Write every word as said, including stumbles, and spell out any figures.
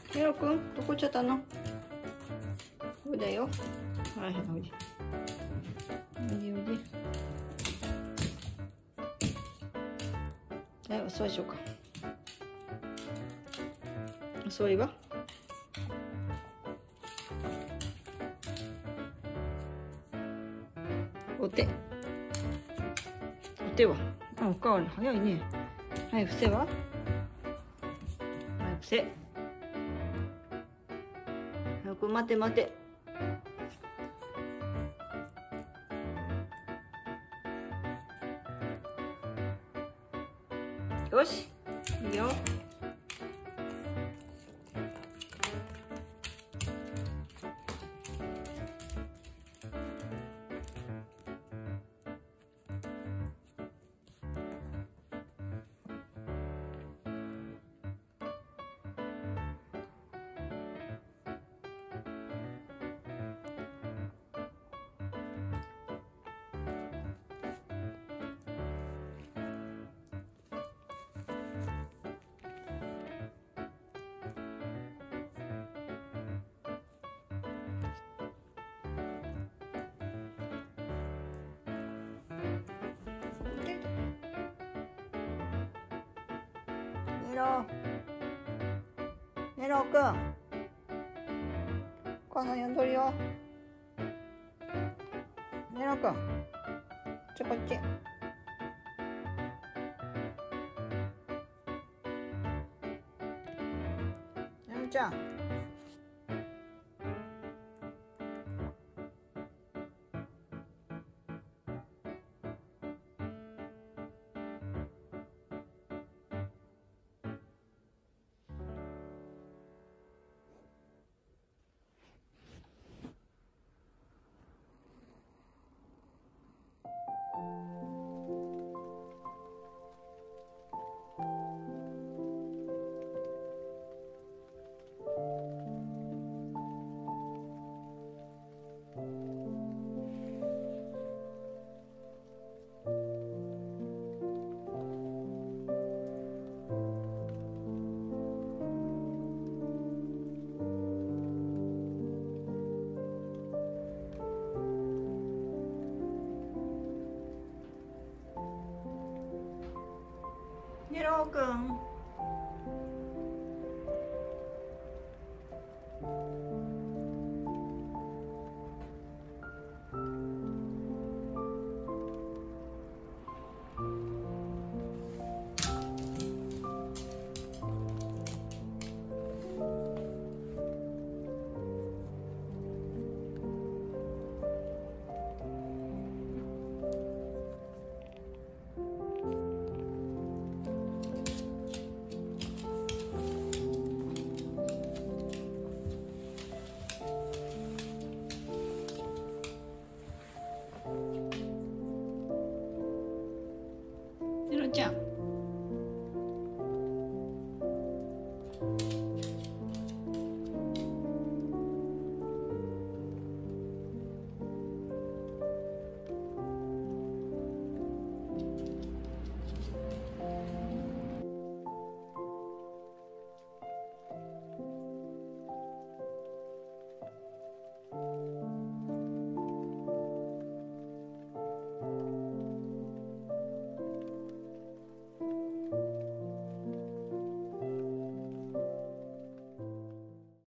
ネロくん、どこ行っちゃったの？こうだよ。はいはい、おいで。おいでおいで。はい、お座りしようか。お座りは？お手。お手は？あ、おかわり早いね。はい、伏せは？はい、伏せ。はい、これ待て待て。よし、いいよ。ネロ、ネロくん、お母さん呼んどるよ。ネロくん、ちょこっち。ネロちゃん。ネロくん。ネロちゃん。